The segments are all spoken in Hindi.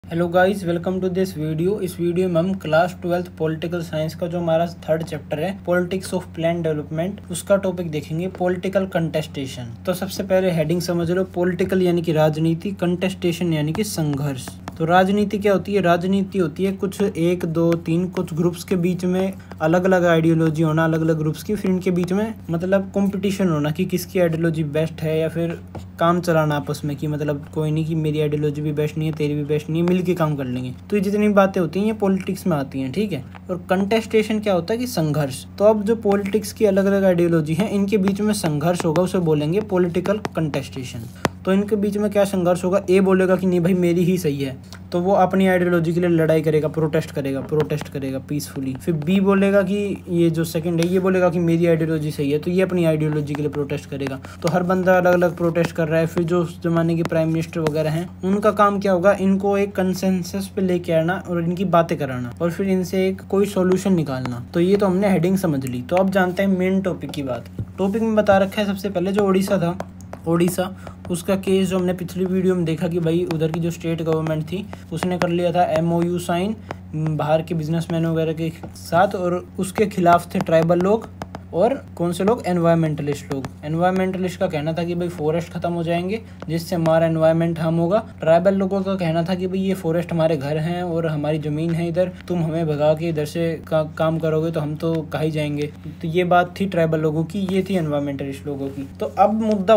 Hello guys, welcome to this video. इस वीडियो में हम क्लास 12th पॉलिटिकल साइंस का जो हमारा थर्ड चैप्टर है पॉलिटिक्स ऑफ प्लान डेवलपमेंट, उसका टॉपिक देखेंगे पॉलिटिकल कंटेस्टेशन। तो सबसे पहले हेडिंग समझ लो। पॉलिटिकल यानी कि राजनीति, कंटेस्टेशन यानी कि संघर्ष। तो राजनीति क्या होती है? राजनीति होती है कुछ एक दो तीन कुछ ग्रुप्स के बीच में अलग अलग आइडियोलॉजी होना, अलग अलग ग्रुप्स की, फिर इनके बीच में मतलब कंपटीशन होना कि किसकी आइडियोलॉजी बेस्ट है, या फिर काम चलाना आपस में कि मतलब कोई नहीं कि मेरी आइडियोलॉजी भी बेस्ट नहीं है, तेरी भी बेस्ट नहीं है, मिल के काम कर लेंगे। तो ये जितनी बातें होती हैं ये पॉलिटिक्स में आती हैं, ठीक है। और कंटेस्टेशन क्या होता है कि संघर्ष। तो अब जो पॉलिटिक्स की अलग अलग आइडियोलॉजी है इनके बीच में संघर्ष होगा, उसे बोलेंगे पॉलिटिकल कंटेस्टेशन। तो इनके बीच में क्या संघर्ष होगा? ए बोलेगा कि नहीं भाई मेरी ही सही है, तो वो अपनी आइडियोलॉजी के लिए लड़ाई करेगा, प्रोटेस्ट करेगा पीसफुली। फिर बी बोलेगा कि ये जो सेकंड है ये बोलेगा कि मेरी आइडियोलॉजी सही है, तो ये अपनी आइडियोलॉजी के लिए प्रोटेस्ट करेगा। तो हर बंदा अलग अलग प्रोटेस्ट कर रहा है। फिर जो उस जमाने के प्राइम मिनिस्टर वगैरह हैं उनका काम क्या होगा? इनको एक कंसेंसस पे लेके आना और इनकी बातें कराना और फिर इनसे एक कोई सोल्यूशन निकालना। तो ये तो हमने हेडिंग समझ ली। तो अब जानते हैं मेन टॉपिक की बात। टॉपिक में बता रखा है सबसे पहले जो उड़ीसा था, उड़ीसा उसका केस जो हमने पिछली वीडियो में देखा कि भाई उधर की जो स्टेट गवर्नमेंट थी उसने कर लिया था MOU साइन बाहर के बिजनेसमैन वगैरह के साथ, और उसके खिलाफ थे ट्राइबल लोग और कौन से लोग? एनवायरमेंटलिस्ट लोग। एनवायरमेंटलिस्ट का कहना था कि भाई फॉरेस्ट खत्म हो जाएंगे जिससे हमारा एनवायरमेंट हार्म होगा। ट्राइबल लोगों का कहना था कि भाई ये फॉरेस्ट हमारे घर हैं और हमारी ज़मीन है इधर, तुम हमें भगा के इधर से काम करोगे तो हम तो कहीं जाएंगे। तो ये बात थी ट्राइबल लोगों की, ये थी एनवायरमेंटलिस्ट लोगों की। तो अब मुद्दा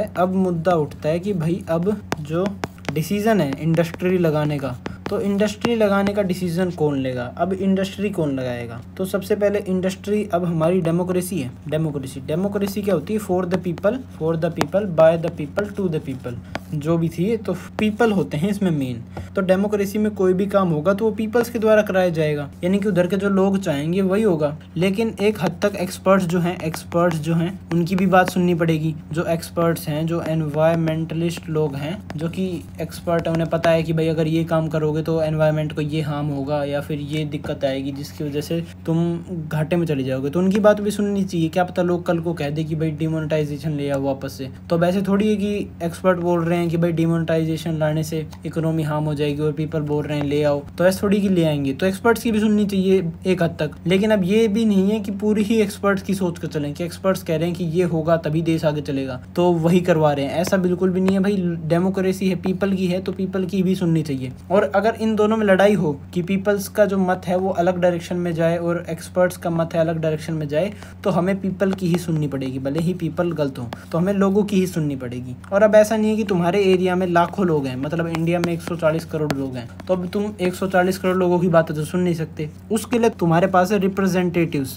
उठता है कि भाई अब जो डिसीज़न है इंडस्ट्री लगाने का, तो इंडस्ट्री लगाने का डिसीजन कौन लेगा? अब इंडस्ट्री कौन लगाएगा? तो सबसे पहले इंडस्ट्री अब हमारी डेमोक्रेसी है। डेमोक्रेसी क्या होती है? For the people, by the people, to the people, जो भी थी। तो पीपल होते हैं इसमें मेन। तो डेमोक्रेसी में कोई भी काम होगा तो वो पीपल्स के द्वारा कराया जाएगा, यानी कि उधर के जो लोग चाहेंगे वही होगा। लेकिन एक हद तक एक्सपर्ट्स जो हैं उनकी भी बात सुननी पड़ेगी। जो एक्सपर्ट्स हैं, जो एनवायरमेंटलिस्ट लोग हैं, जो कि एक्सपर्ट है, उन्हें पता है कि भाई अगर ये काम करोगे तो एनवायरनमेंट को ये हार्म होगा या फिर ये दिक्कत आएगी जिसकी वजह से तुम घाटे में चले जाओगे, तो उनकी बात भी सुननी चाहिए। क्या पता लोग कल को कह दे कि भाई डिमोनेटाइजेशन ले आओ वापस से। तो अब ऐसे थोड़ी है कि एक्सपर्ट बोल रहे हैं कि भाई डिमोनेटाइजेशन लाने से इकोनॉमी हार्म हो जाएगी और पीपल बोल रहे हैं ले आओ, तो ऐसे थोड़ी कि ले आएंगे। तो एक्सपर्ट्स की भी सुननी चाहिए एक हद तक। लेकिन अब ये भी नहीं है कि पूरी ही एक्सपर्ट्स की सोच कर चलें कि एक्सपर्ट्स कह रहे हैं कि ये होगा तभी देश आगे चलेगा तो वही करवा रहे हैं, ऐसा बिल्कुल भी नहीं है भाई। डेमोक्रेसी है, पीपल की है, तो पीपल की भी सुननी चाहिए। और अगर इन दोनों में लड़ाई हो कि पीपल्स का जो मत है वो अलग डायरेक्शन में जाए और एक्सपर्ट्स का मत है अलग डायरेक्शन में जाए, तो हमें पीपल की ही सुननी पड़ेगी, भले ही पीपल गलत हो तो हमें लोगों की ही सुननी पड़ेगी। और अब ऐसा नहीं है कि तुम्हारे एरिया में लाखों लोग हैं, मतलब इंडिया में 140 करोड़ लोग हैं, तो अब तुम 140 करोड़ लोगों की बातें तो सुन नहीं सकते। उसके लिए तुम्हारे पास है रिप्रेजेंटेटिव्स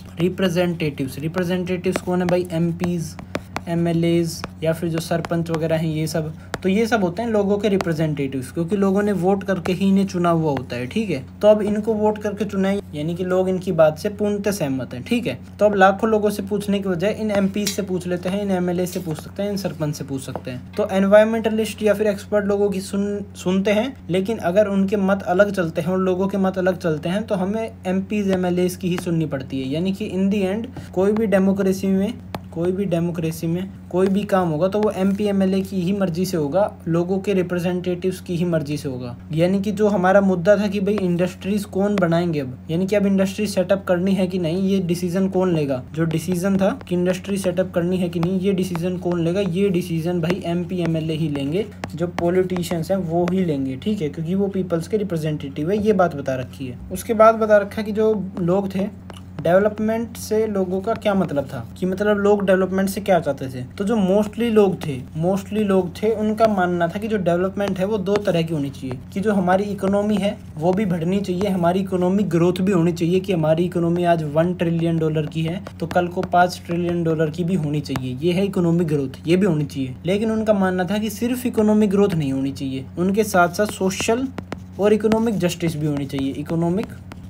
कौन है भाई? MPs, MLAs या फिर जो सरपंच वगैरह हैं ये सब। तो ये सब होते हैं लोगों के रिप्रेजेंटेटिव्स, क्योंकि लोगों ने वोट करके ही इन्हें चुना हुआ होता है, ठीक है। तो अब इनको वोट करके चुना है, यानी कि लोग इनकी बात से पूर्णतः सहमत हैं, ठीक है। तो अब लाखों लोगों से पूछने की बजाय इन MPs से पूछ लेते हैं, इन MLA से पूछ सकते हैं, इन सरपंच से पूछ सकते हैं। तो एनवायरमेंटलिस्ट या फिर एक्सपर्ट लोगों की सुनते हैं, लेकिन अगर उनके मत अलग चलते हैं और लोगों के मत अलग चलते हैं तो हमें MPs MLAs की ही सुननी पड़ती है। यानी कि इन दी एंड कोई भी डेमोक्रेसी में कोई भी काम होगा तो वो MP MLA की ही मर्जी से होगा, लोगों के रिप्रेजेंटेटिव्स की ही मर्जी से होगा। यानी कि जो हमारा मुद्दा था कि भाई इंडस्ट्रीज कौन बनाएंगे, अब यानी कि अब इंडस्ट्री सेटअप करनी है कि नहीं, ये डिसीजन कौन लेगा? जो डिसीजन था कि इंडस्ट्री सेटअप करनी है कि नहीं, ये डिसीजन कौन लेगा? ये डिसीजन भाई MP MLA ही लेंगे, जो पॉलिटिशियंस हैं वो ही लेंगे, ठीक है, क्योंकि वो पीपल्स के रिप्रेजेंटेटिव है। ये बात बता रखी है। उसके बाद बता रखा है कि जो लोग थे, डेवलपमेंट से लोगों का क्या मतलब था, कि मतलब लोग डेवलपमेंट से क्या चाहते थे। तो जो मोस्टली लोग थे उनका मानना था कि जो डेवलपमेंट है वो दो तरह की होनी चाहिए, कि जो हमारी इकोनॉमी है वो भी बढ़नी चाहिए, हमारी इकोनॉमिक ग्रोथ भी होनी चाहिए, कि हमारी इकोनॉमी आज $1 ट्रिलियन की है तो कल को $5 ट्रिलियन की भी होनी चाहिए। ये है इकोनॉमिक ग्रोथ, ये भी होनी चाहिए। लेकिन उनका मानना था कि सिर्फ इकोनॉमिक ग्रोथ नहीं होनी चाहिए, उनके साथ साथ सोशल और इकोनॉमिक जस्टिस भी होनी चाहिए। इकोनॉमिक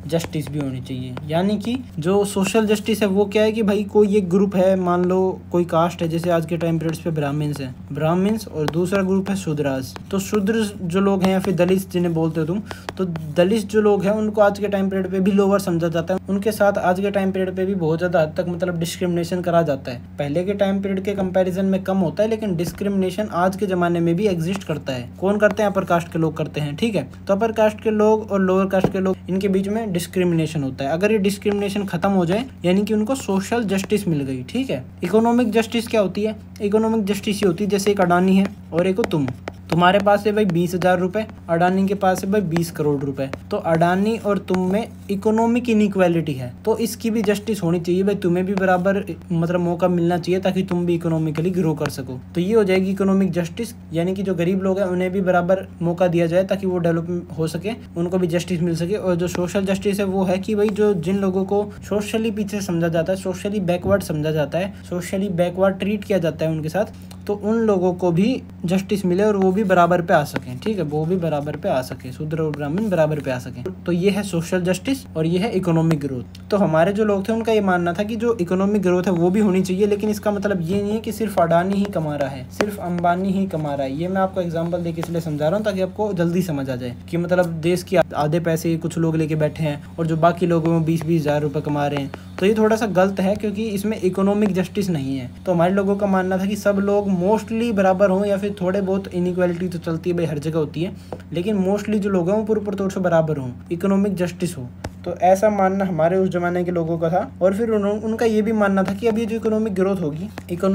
जस्टिस भी होनी चाहिए। यानी कि जो सोशल जस्टिस है वो क्या है कि भाई कोई एक ग्रुप है, मान लो कोई कास्ट है, जैसे आज के टाइम पीरियड्स पे ब्राह्मण्स हैं, ब्राह्मण्स, और दूसरा ग्रुप है शूद्रास। तो शूद्र जो लोग हैं या फिर दलित जिन्हें बोलते हो तुम, तो दलित जो लोग हैं उनको आज के टाइम पीरियड पे भी लोअर समझा जाता है। उनके साथ आज के टाइम पीरियड पे भी बहुत ज्यादा हद तक मतलब डिस्क्रिमिनेशन करा जाता है। पहले के टाइम पीरियड के कंपैरिजन में कम होता है, लेकिन डिस्क्रिमिनेशन आज के जमाने में भी एग्जिस्ट करता है। कौन करते हैं? अपर कास्ट के लोग करते हैं, ठीक है। तो अपर कास्ट के लोग और लोअर कास्ट के लोग, इनके बीच में डिस्क्रिमिनेशन होता है। अगर ये डिस्क्रिमिनेशन खत्म हो जाए, यानी कि उनको सोशल जस्टिस मिल गई, ठीक है। इकोनॉमिक जस्टिस क्या होती है? इकोनॉमिक जस्टिस ये होती है जैसे एक अडानी है और एक हो तुम्हारे पास है भाई 20,000 रुपए, अडानी के पास है भाई 20 करोड़ रुपए। तो अडानी और तुम में इकोनॉमिक इनइक्वालिटी है, तो इसकी भी जस्टिस होनी चाहिए भाई। तुम्हें भी बराबर मतलब मौका मिलना चाहिए ताकि तुम भी इकोनॉमिकली ग्रो कर सको। तो ये हो जाएगी इकोनॉमिक जस्टिस, यानी कि जो गरीब लोग हैं उन्हें भी बराबर मौका दिया जाए ताकि वो डेवलप हो सके, उनको भी जस्टिस मिल सके। और जो सोशल जस्टिस है वो है कि भाई जो जिन लोगों को सोशली पीछे समझा जाता है, सोशली बैकवर्ड समझा जाता है, सोशली बैकवर्ड ट्रीट किया जाता है उनके साथ, तो उन लोगों को भी जस्टिस मिले और वो भी बराबर पे आ सकें, ठीक है। वो भी बराबर पे आ सके, शूद्र और ब्राह्मण बराबर पे आ सके। तो ये है सोशल जस्टिस और ये है इकोनॉमिक ग्रोथ। तो हमारे जो लोग थे उनका ये मानना था कि जो इकोनॉमिक ग्रोथ है वो भी होनी चाहिए, लेकिन इसका मतलब ये नहीं है कि सिर्फ अडानी ही कमा रहा है, सिर्फ अंबानी ही कमा रहा है। ये मैं आपको एग्जाम्पल देके इसलिए समझा रहा हूँ ताकि आपको जल्दी समझ आ जाए कि मतलब देश के आधे पैसे कुछ लोग लेके बैठे हैं और जो बाकी लोग हैं 20-20 हज़ार रुपये कमा रहे हैं। तो ये थोड़ा सा गलत है क्योंकि इसमें इकोनॉमिक जस्टिस नहीं है। तो हमारे लोगों का मानना था कि सब लोग मोस्टली बराबर हों, या फिर थोड़े बहुत इनइक्वालिटी तो चलती है भाई, हर जगह होती है, लेकिन मोस्टली जो लोग हैं वो पूरे तौर से बराबर हों, इकोनॉमिक जस्टिस हो। तो ऐसा मानना हमारे उस जमाने के लोगों का था। और फिर उनका ये भी मानना था कि अब ये जो इकोनॉमिक ग्रोथ होगी,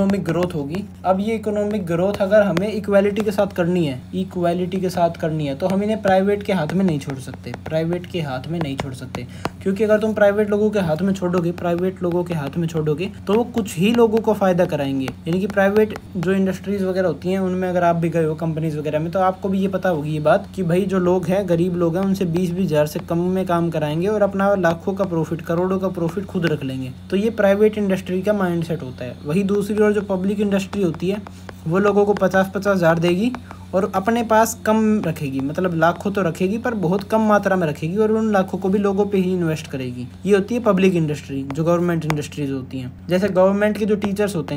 अब ये इकोनॉमिक ग्रोथ अगर हमें इक्वालिटी के साथ करनी है, तो हम इन्हें प्राइवेट के हाथ में नहीं छोड़ सकते, क्योंकि अगर तुम प्राइवेट लोगों के हाथ में छोड़ोगे तो वो कुछ ही लोगों को फायदा कराएंगे। यानी कि प्राइवेट जो इंडस्ट्रीज वगैरह होती हैं उनमें अगर आप भी गए हो कंपनीज वगैरह में, तो आपको भी ये पता होगी ये बात कि भाई जो लोग हैं, गरीब लोग हैं, उनसे 20-20 हज़ार से कम में काम कराएंगे और अपना लाखों का प्रॉफिट, करोड़ों का प्रॉफिट खुद रख लेंगे। तो ये प्राइवेट इंडस्ट्री का माइंडसेट होता है। वही दूसरी ओर जो पब्लिक इंडस्ट्री होती है वो लोगों को 50-50 हज़ार देगी और अपने पास कम रखेगी, मतलब लाखों तो रखेगी पर बहुत कम मात्रा में रखेगी और उन लाखों को भी लोगों पे ही इन्वेस्ट करेगी। ये होती है पब्लिक इंडस्ट्री। जो गवर्नमेंट इंडस्ट्रीज होती हैं, जैसे गवर्नमेंट के जो टीचर्स होते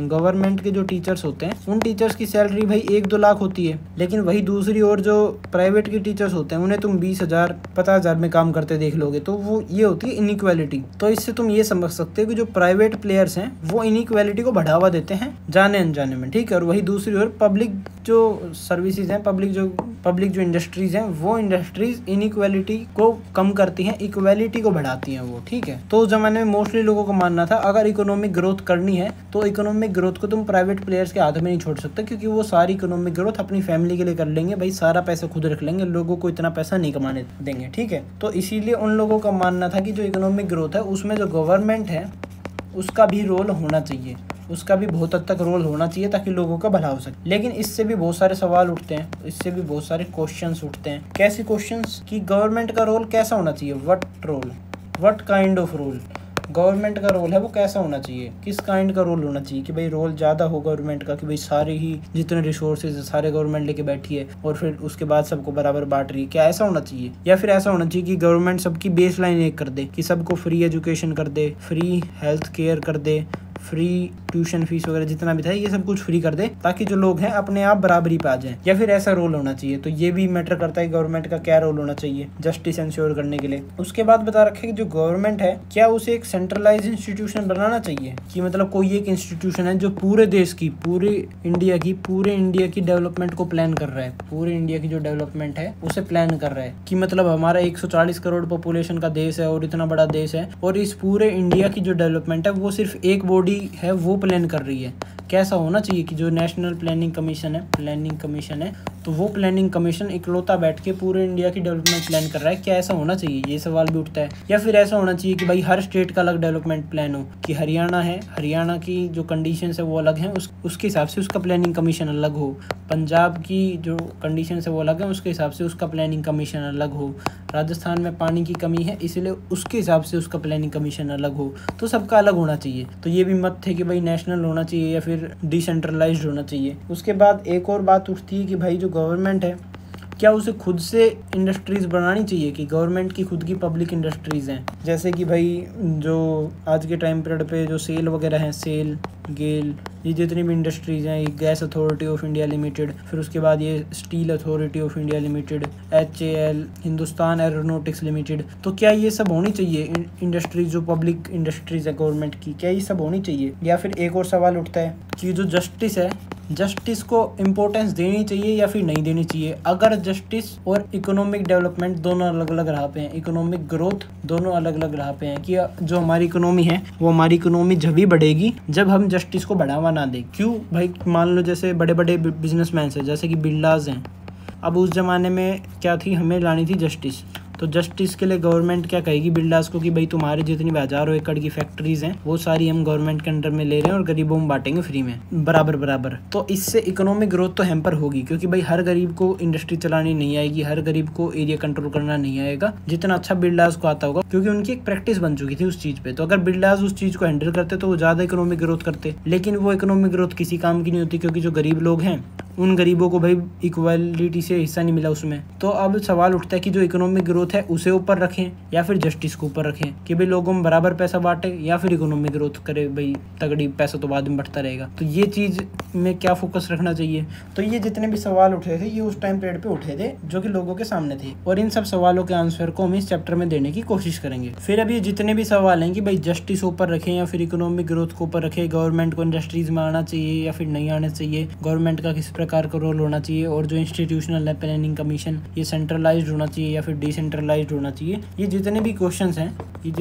हैं, उन टीचर्स की सैलरी भाई 1-2 लाख होती है, लेकिन वही दूसरी ओर जो प्राइवेट के टीचर्स होते हैं उन्हें तुम 20,000 50,000 में काम करते देख लोगे, तो वो ये होती है इनइक्वालिटी। तो इससे तुम ये समझ सकते हो कि जो प्राइवेट प्लेयर्स हैं वो इनइक्वालिटी को बढ़ावा देते हैं जाने अनजाने में, ठीक है। और वही दूसरी ओर पब्लिक जो सर्विसेज हैं, पब्लिक जो इंडस्ट्रीज हैं, वो इंडस्ट्रीज इनइक्वालिटी को कम करती हैं, इक्वालिटी को बढ़ाती हैं वो, ठीक है। तो उस जमाने में मोस्टली लोगों को मानना था अगर इकोनॉमिक ग्रोथ करनी है तो इकोनॉमिक ग्रोथ को तुम प्राइवेट प्लेयर्स के हाथ में नहीं छोड़ सकते, क्योंकि वो सारी इकोनॉमिक ग्रोथ अपनी फैमिली के लिए कर लेंगे भाई, सारा पैसा खुद रख लेंगे, लोगों को इतना पैसा नहीं कमाने देंगे, ठीक है। तो इसीलिए उन लोगों का मानना था कि जो इकोनॉमिक ग्रोथ है उसमें जो गवर्नमेंट है उसका भी रोल होना चाहिए, उसका भी बहुत हद तक रोल होना चाहिए ताकि लोगों का भला हो सके। लेकिन इससे भी बहुत सारे सवाल उठते हैं, इससे भी बहुत सारे क्वेश्चंस उठते हैं। कैसे क्वेश्चंस? कि गवर्नमेंट का रोल कैसा होना चाहिए, what kind of role government का रोल है वो कैसा होना चाहिए, किस काइंड का रोल होना चाहिए। कि भाई रोल ज़्यादा हो गवर्नमेंट का कि भाई सारे ही जितने रिसोर्सेज सारे गवर्नमेंट लेके बैठी है और फिर उसके बाद सबको बराबर बांट रही है, क्या ऐसा होना चाहिए? या फिर ऐसा होना चाहिए कि गवर्नमेंट सबकी बेस लाइन एक कर दे, कि सबको फ्री एजुकेशन कर दे, फ्री हेल्थ केयर कर दे, फ्री ट्यूशन फीस वगैरह जितना भी था ये सब कुछ फ्री कर दे ताकि जो लोग हैं अपने आप बराबरी पे आ जाएं। या फिर ऐसा रोल होना चाहिए। तो ये भी मैटर करता है गवर्नमेंट का क्या रोल होना चाहिए जस्टिस इंश्योर करने के लिए। उसके बाद बता रखे कि जो गवर्नमेंट है क्या उसे एक सेंट्रलाइज इंस्टीट्यूशन बनाना चाहिए, कि मतलब कोई एक इंस्टीट्यूशन है जो पूरे देश की, पूरे इंडिया की डेवलपमेंट को प्लान कर रहा है, पूरे इंडिया की जो डेवलपमेंट है उसे प्लान कर रहा है। कि मतलब हमारा 140 करोड़ पॉपुलेशन का देश है और इतना बड़ा देश है और इस पूरे इंडिया की जो डेवलपमेंट है वो सिर्फ एक बॉडी है वो प्लान कर रही है। कैसा होना चाहिए कि जो नेशनल प्लानिंग कमीशन है तो वो प्लानिंग कमीशन इकलौता बैठ के पूरे इंडिया की डेवलपमेंट प्लान कर रहा है, क्या ऐसा होना चाहिए? ये सवाल भी उठता है। या फिर ऐसा होना चाहिए कि भाई हर स्टेट का अलग डेवलपमेंट प्लान हो, कि हरियाणा है, हरियाणा की जो कंडीशंस है वो अलग हैं, उसके हिसाब से उसका प्लानिंग कमीशन अलग हो। पंजाब की जो कंडीशंस है वो अलग है, उसके हिसाब से उसका प्लानिंग कमीशन अलग हो। राजस्थान में पानी की कमी है इसलिए उसके हिसाब से उसका प्लानिंग कमीशन अलग हो। तो सबका अलग होना चाहिए। तो ये भी मत थे कि भाई नेशनल होना चाहिए या फिर डिसेंट्रलाइज्ड होना चाहिए। उसके बाद एक और बात उठती है कि भाई जो गवर्नमेंट है क्या उसे खुद से इंडस्ट्रीज बनानी चाहिए कि गवर्नमेंट की खुद की पब्लिक इंडस्ट्रीज हैं, जैसे कि भाई जो आज के टाइम पीरियड पे जो सेल वगैरह हैं, सेल, गेल, ये जितनी भी इंडस्ट्रीज हैं, ये gas authority of India limited, फिर उसके बाद ये steel authority of India limited, HAL, Hindustan aeronautics limited, तो क्या ये सब होनी चाहिए इंडस्ट्रीज, जो पब्लिक इंडस्ट्रीज है गवर्नमेंट की, क्या ये सब होनी चाहिए? या फिर एक और सवाल उठता है कि जो जस्टिस है, जस्टिस को इम्पोर्टेंस देनी चाहिए या फिर नहीं देनी चाहिए? अगर जस्टिस और इकोनॉमिक डेवलपमेंट दोनों अलग अलग राह पे हैं, इकोनॉमिक ग्रोथ दोनों अलग अलग राह पे हैं, कि जो हमारी इकोनॉमी है वो हमारी इकोनॉमी जब ही बढ़ेगी जब हम जस्टिस को बढ़ावा ना दें। क्यों भाई? मान लो जैसे बड़े बड़े बिजनेसमैन हैं, जैसे कि बिरलाज हैं, अब उस जमाने में क्या थी, हमें लानी थी जस्टिस, तो जस्टिस के लिए गवर्नमेंट क्या कहेगी बिरलास को कि भाई तुम्हारी जितनी भी हजारों एकड़ की फैक्ट्रीज हैं वो सारी हम गवर्नमेंट के अंडर में ले रहे हैं और गरीबों में बांटेंगे फ्री में बराबर बराबर। तो इससे इकोनॉमिक ग्रोथ तो हैम्पर होगी, क्योंकि भाई हर गरीब को इंडस्ट्री चलानी नहीं आएगी, हर गरीब को एरिया कंट्रोल करना नहीं आएगा जितना अच्छा बिरलास को आता होगा, क्योंकि उनकी एक प्रैक्टिस बन चुकी थी उस चीज पे। तो अगर बिरलास उस चीज को हैंडल करते तो वो ज्यादा इकोनॉमिक ग्रोथ करते, लेकिन वो इकोनॉमिक ग्रोथ किसी काम की नहीं होती, क्योंकि जो गरीब लोग हैं उन गरीबों को भाई इक्वालिटी से हिस्सा नहीं मिला उसमें। तो अब सवाल उठता है कि जो इकोनॉमिक ग्रोथ है उसे ऊपर रखें या फिर जस्टिस को ऊपर रखें, कि भाई लोगों में बराबर पैसा बांटे, या फिर इकोनॉमिक ग्रोथ करे, भाई तगड़ी पैसा तो बाद में बढ़ता रहेगा। तो ये चीज़ में क्या फोकस रखना चाहिए? तो ये जितने भी सवाल उठे थे ये उस टाइम पीरियड पे उठे थे जो कि लोगों के सामने थे, और इन सब सवालों के आंसर को हम इस चैप्टर में देने की कोशिश करेंगे। फिर अब ये जितने भी सवाल हैं कि भाई जस्टिस ऊपर रखें या फिर इकोनॉमिक ग्रोथ को ऊपर रखें, गवर्नमेंट को इंडस्ट्रीज में आना चाहिए या फिर नहीं आना चाहिए, गवर्नमेंट का किस प्रकार का रोल होना चाहिए, और जो इंस्टीट्यूशनल है प्लानिंग कमीशन ये सेंट्रलाइज्ड होना चाहिए या फिर डिसेंट्रलाइज्ड होना चाहिए, ये जितने भी क्वेश्चंस हैं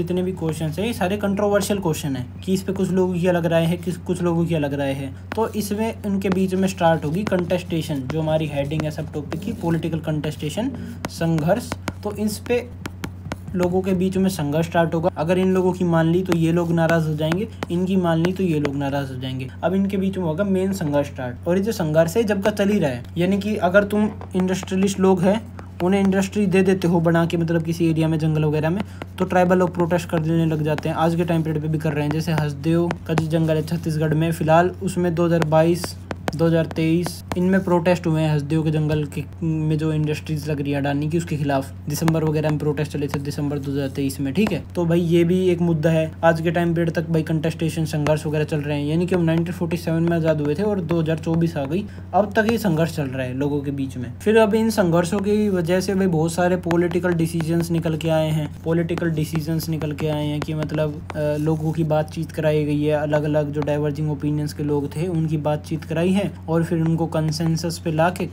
ये सारे कंट्रोवर्शियल क्वेश्चन हैं कि इस पे कुछ लोगों की अलग राय है, कुछ लोगों की अलग राय है। तो इसमें उनके बीच में स्टार्ट होगी कंटेस्टेशन, जो हमारी हेडिंग है सब टॉपिक की, पॉलिटिकल कंटेस्टेशन, संघर्ष। तो इस पे लोगों के बीच में संघर्ष स्टार्ट होगा। अगर इन लोगों की मान ली तो ये लोग नाराज हो जाएंगे, इनकी मान ली तो ये लोग नाराज हो जाएंगे। अब इनके बीच में होगा मेन संघर्ष स्टार्ट, और ये जो संघर्ष है जब का चल ही रहा है, यानी कि अगर तुम इंडस्ट्रियलिस्ट लोग हैं उन्हें इंडस्ट्री दे देते हो बना के, मतलब किसी एरिया में जंगल वगैरह में, तो ट्राइबल लोग प्रोटेस्ट कर देने लग जाते हैं। आज के टाइम पीरियड पे भी कर रहे हैं, जैसे हसदेव का जो जंगल है छत्तीसगढ़ में फिलहाल, उसमें 2022 2023 इनमें प्रोटेस्ट हुए हैं हसदेव के जंगल के में जो इंडस्ट्रीज लग रही है अडानी की, उसके खिलाफ दिसंबर वगैरह में प्रोटेस्ट चले थे, दिसंबर 2023 में, ठीक है। तो भाई ये भी एक मुद्दा है। आज के टाइम पीरियड तक भाई कंटेस्टेशन संघर्ष वगैरह चल रहे हैं, यानी कि हम 1947 में आज़ाद हुए थे और 2024 आ गई, अब तक ये संघर्ष चल रहा है लोगों के बीच में। फिर अब इन संघर्षों की वजह से भाई बहुत सारे पॉलिटिकल डिसीजंस निकल के आए हैं कि मतलब लोगों की बातचीत कराई गई है, अलग अलग जो डाइवर्जिंग ओपिनियंस के लोग थे उनकी बातचीत कराई है, और फिर उनको कंसेंसस पे लाके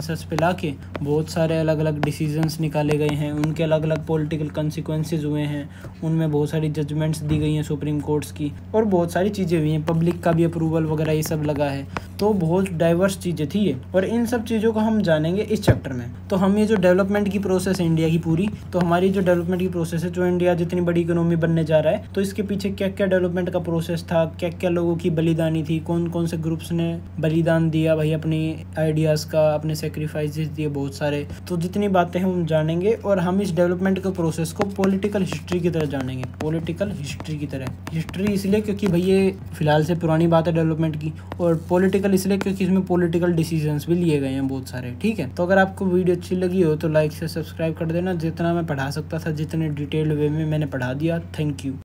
बहुत सारे अलग अलग डिसीजंस निकाले गए हैं, उनके अलग अलग पॉलिटिकल कंसिक्वेंसेज हुए हैं, उनमें बहुत सारी जजमेंट्स दी गई हैं सुप्रीम कोर्ट्स की, और बहुत सारी चीज़ें हुई हैं, पब्लिक का भी अप्रूवल वगैरह ये सब लगा है। तो बहुत डाइवर्स चीज़ें थी ये, और इन सब चीज़ों को हम जानेंगे इस चैप्टर में। तो हम ये जो डेवलपमेंट की प्रोसेस है इंडिया की पूरी, तो हमारी जो डेवलपमेंट की प्रोसेस है, जो इंडिया जितनी बड़ी इकोनॉमी बनने जा रहा है, तो इसके पीछे क्या क्या डेवलपमेंट का प्रोसेस था, क्या क्या लोगों की बलिदानी थी, कौन कौन से ग्रुप्स ने बलिदान दिया भाई, अपनी आइडियाज़ का, अपने सेक्रीफाइसेस दिए बहुत सारे। तो जितनी बातें हैं हम जानेंगे, और हम इस डेवलपमेंट के प्रोसेस को पॉलिटिकल हिस्ट्री की तरह जानेंगे, पॉलिटिकल हिस्ट्री की तरह। हिस्ट्री इसलिए क्योंकि भाई ये फिलहाल से पुरानी बात है डेवलपमेंट की, और पॉलिटिकल इसलिए क्योंकि इसमें पॉलिटिकल डिसीजंस भी लिए गए हैं बहुत सारे, ठीक है। तो अगर आपको वीडियो अच्छी लगी हो तो लाइक से सब्सक्राइब कर देना, जितना मैं पढ़ा सकता था, जितने डिटेल्ड वे में मैंने पढ़ा दिया। Thank you.